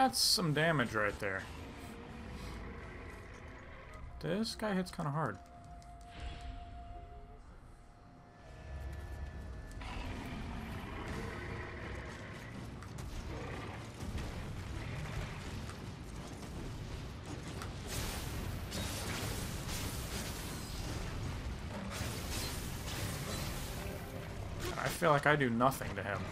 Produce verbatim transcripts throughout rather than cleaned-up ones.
That's some damage right there. This guy hits kind of hard. I feel like I do nothing to him.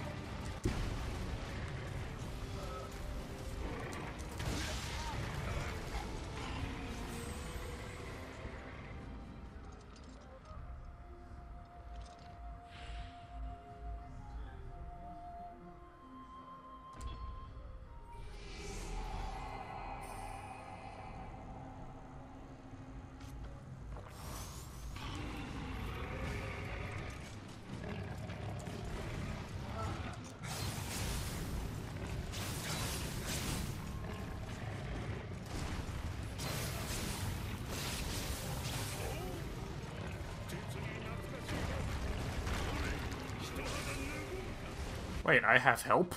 Wait, I have help?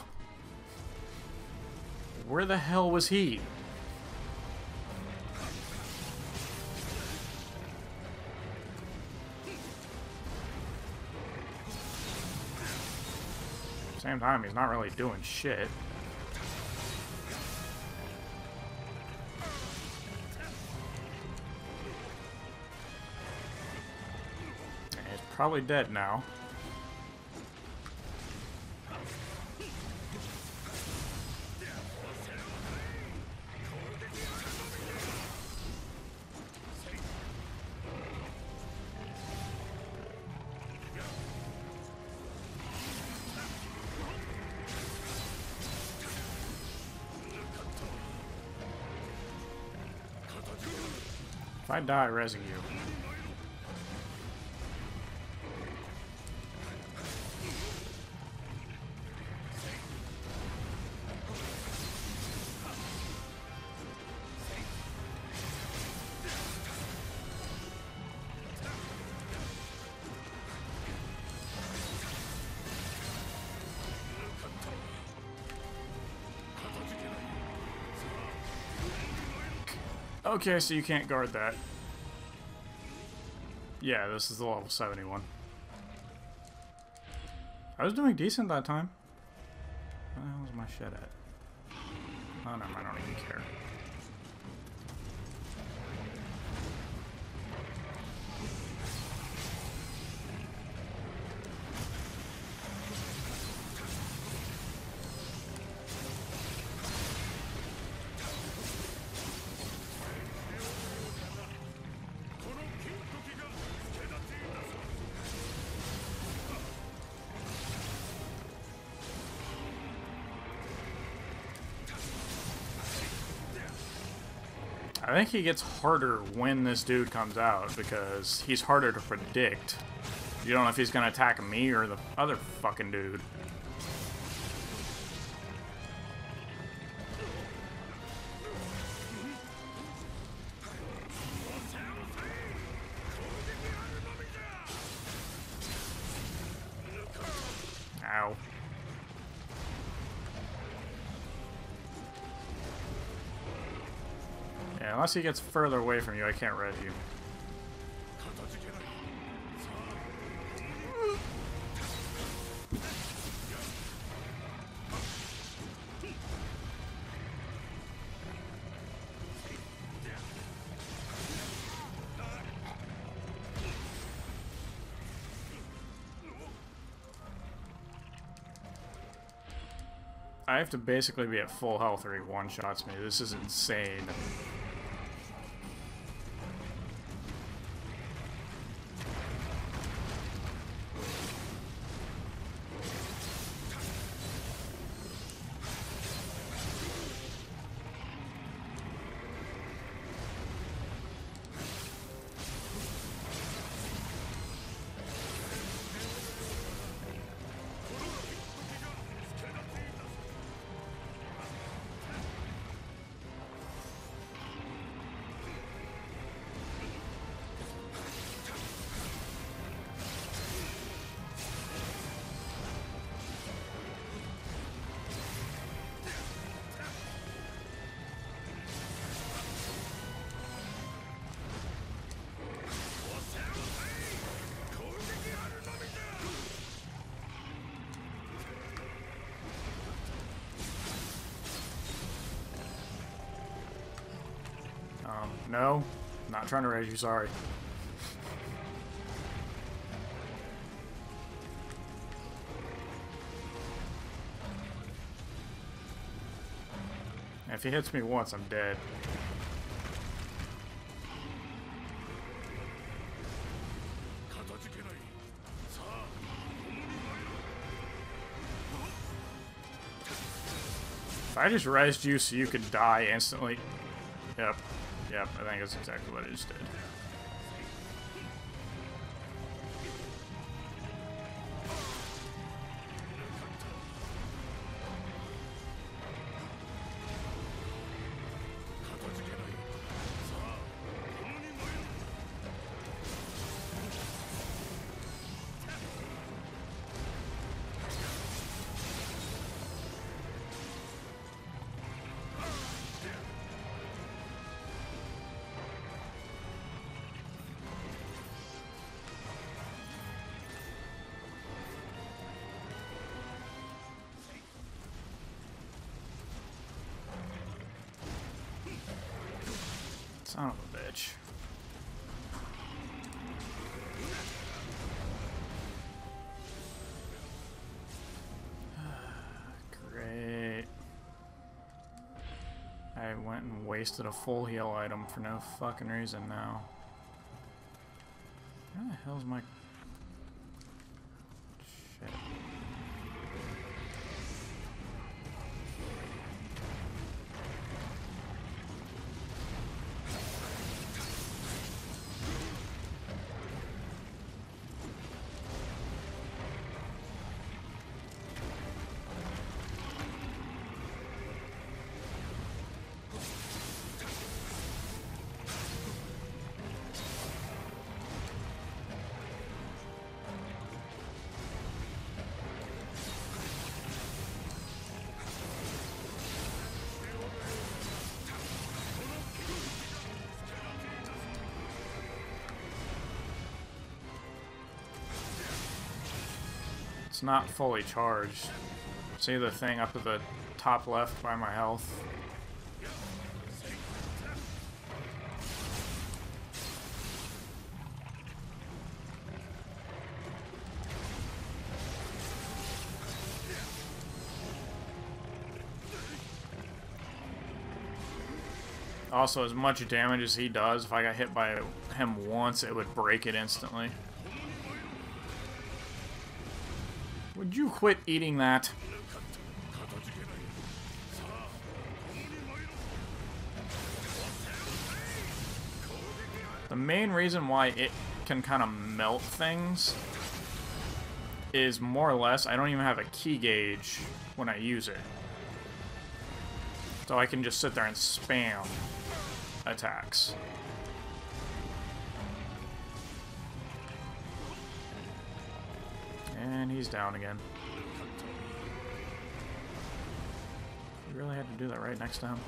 Where the hell was he? Same time, he's not really doing shit. He's probably dead now. If I die, resing you. Okay, so you can't guard that. Yeah, this is the level seventy-one. I was doing decent that time. Where the hell is my shed at? Oh, no, I don't even care. I think he gets harder when this dude comes out, because he's harder to predict. You don't know if he's gonna attack me or the other fucking dude. Ow. Yeah, unless he gets further away from you, I can't res you. I have to basically be at full health or he one-shots me. This is insane. No, not trying to raise you, sorry. If he hits me once, I'm dead. If I just rezzed you so you could die instantly. Yep. Yep, I think that's exactly what I just did. Son of a bitch. Great. I went and wasted a full heal item for no fucking reason now. Where the hell's my... Shit. It's not fully charged. See the thing up at the top left by my health? Also, as much damage as he does, if I got hit by him once, it would break it instantly. Would you quit eating that? The main reason why it can kind of melt things is more or less I don't even have a key gauge when I use it. So I can just sit there and spam attacks. And he's down again. You really had to do that right next to him.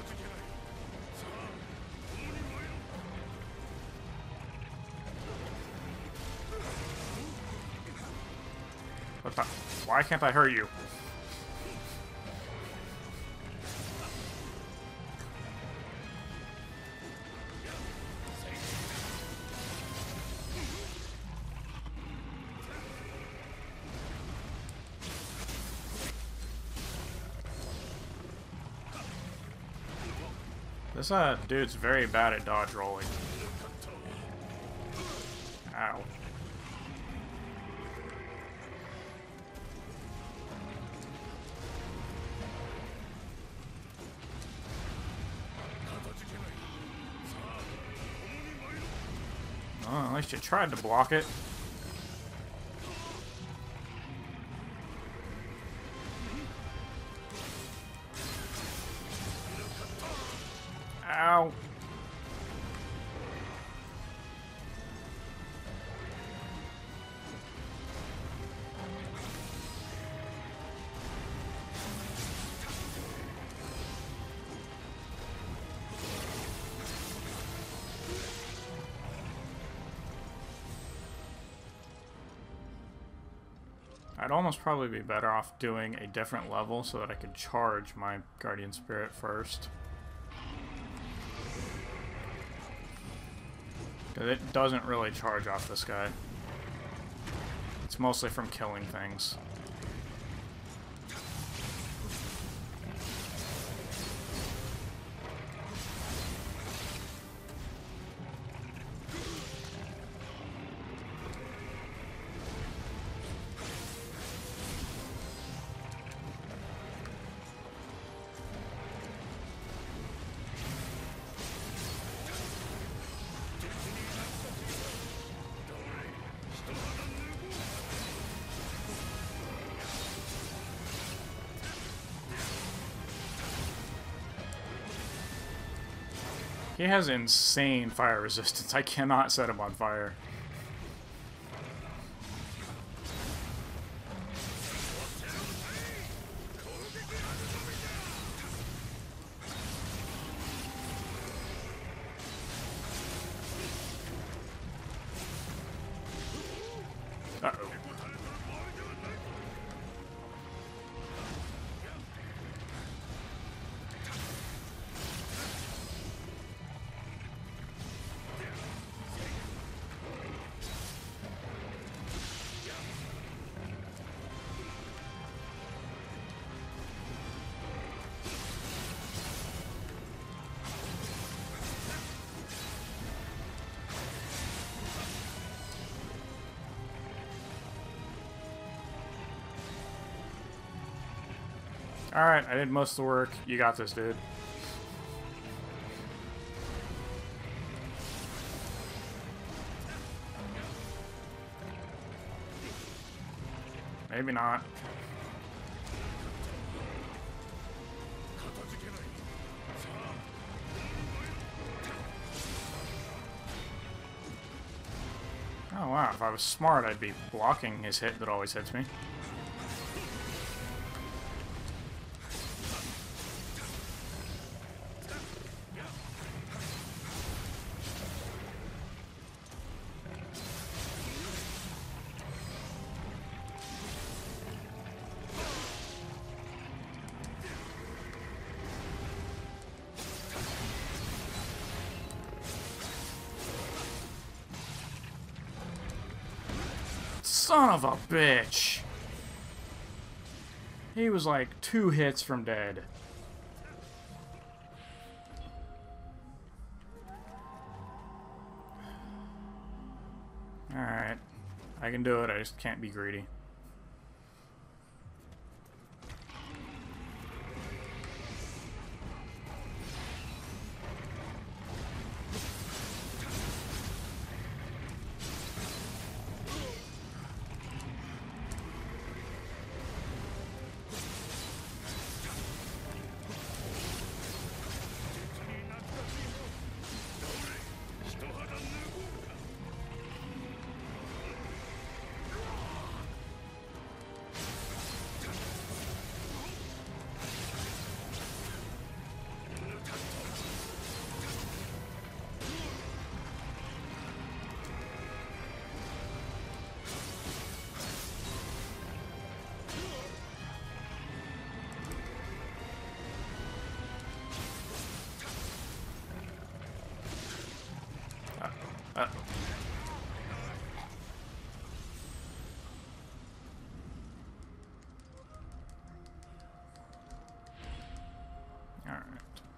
What the? Why can't I hurt you? This uh, dude's very bad at dodge rolling. Ow. Well, at least you tried to block it. Ow. I'd almost probably be better off doing a different level so that I could charge my Guardian Spirit first. Because it doesn't really charge off this guy. It's mostly from killing things. He has insane fire resistance. I cannot set him on fire. Uh-oh. Alright, I did most of the work. You got this, dude. Maybe not. Oh wow, if I was smart, I'd be blocking his hit that always hits me. Son of a bitch! He was like two hits from dead. Alright. I can do it, I just can't be greedy. Uh. All right.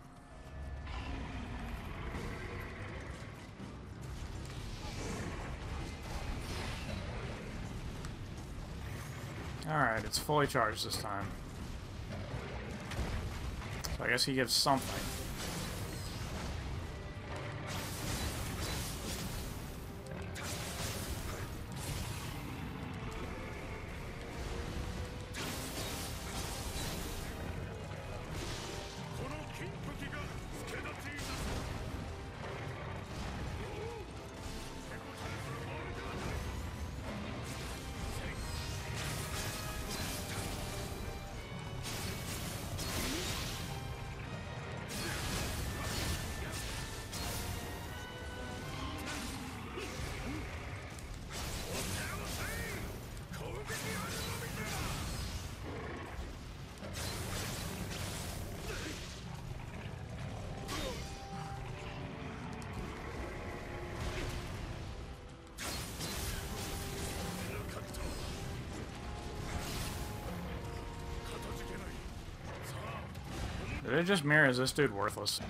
All right, it's fully charged this time. So I guess he gives something. Did it just mirror? Is this dude worthless?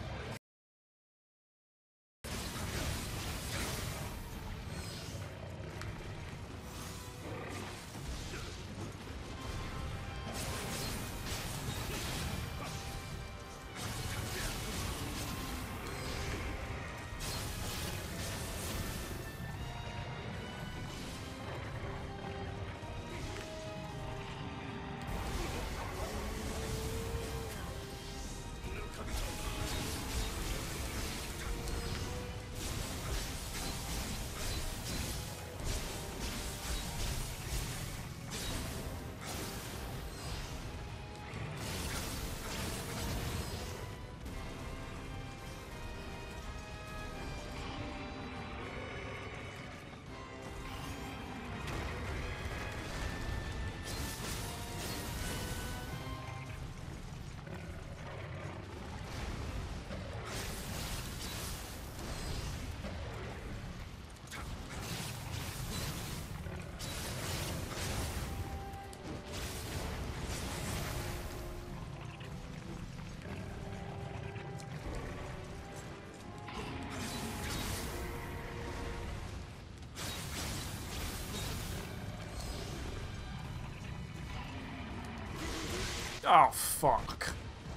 Oh, fuck.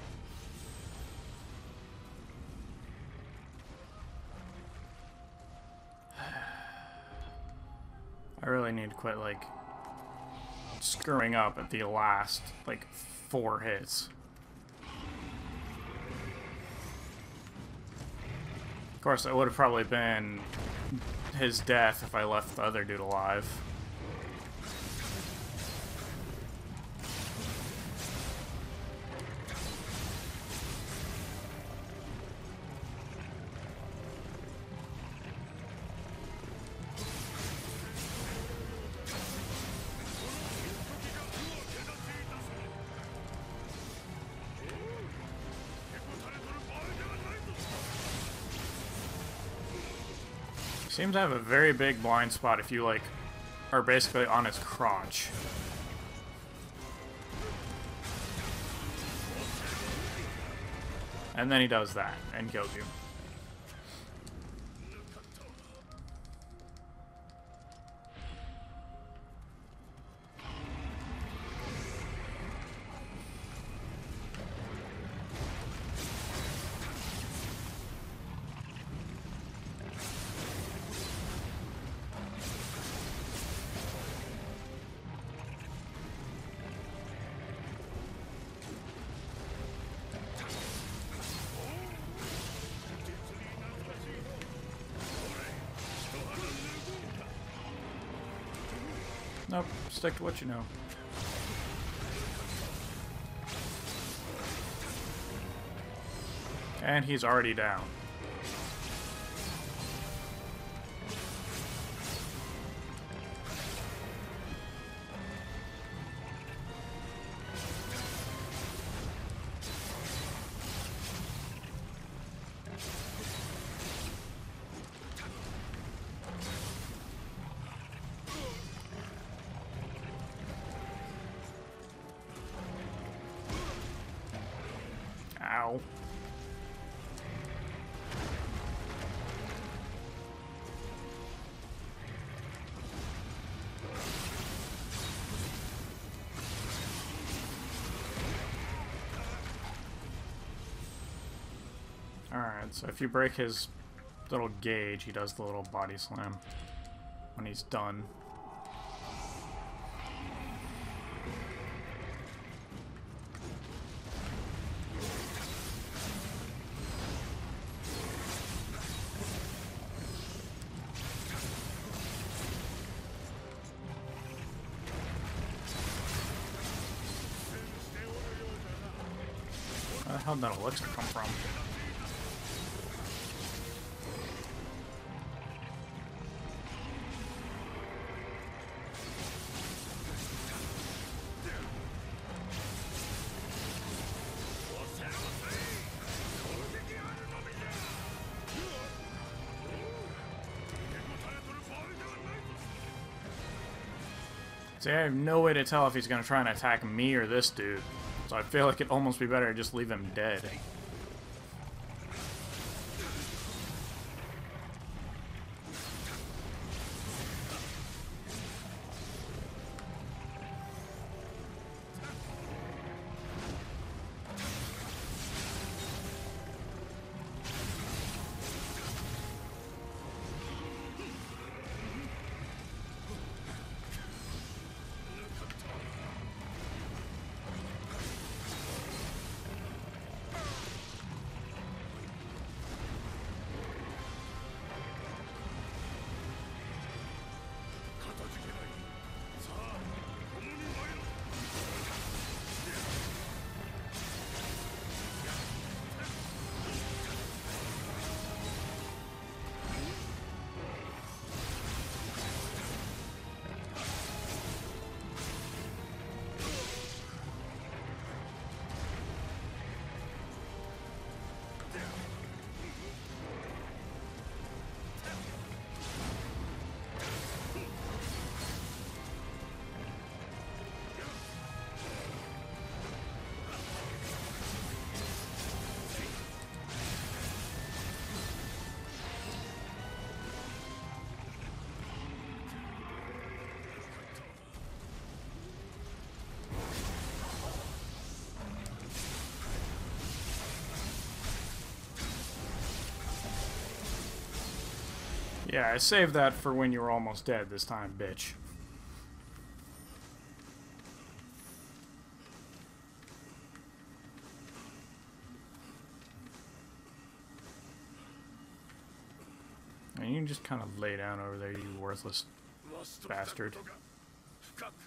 I really need to quit, like, screwing up at the last, like, four hits. Of course, it would have probably been his death if I left the other dude alive. Seems to have a very big blind spot if you, like, are basically on his crotch. And then he does that and kills you. Nope, stick to what you know. And he's already down. Ow. Alright, so if you break his little gauge, he does the little body slam when he's done. Where the hell did that elixir come from? See, I have no way to tell if he's going to try and attack me or this dude. So I feel like it'd almost be better to just leave him dead. Yeah, I saved that for when you were almost dead this time, bitch. And you can just kind of lay down over there, you worthless bastard.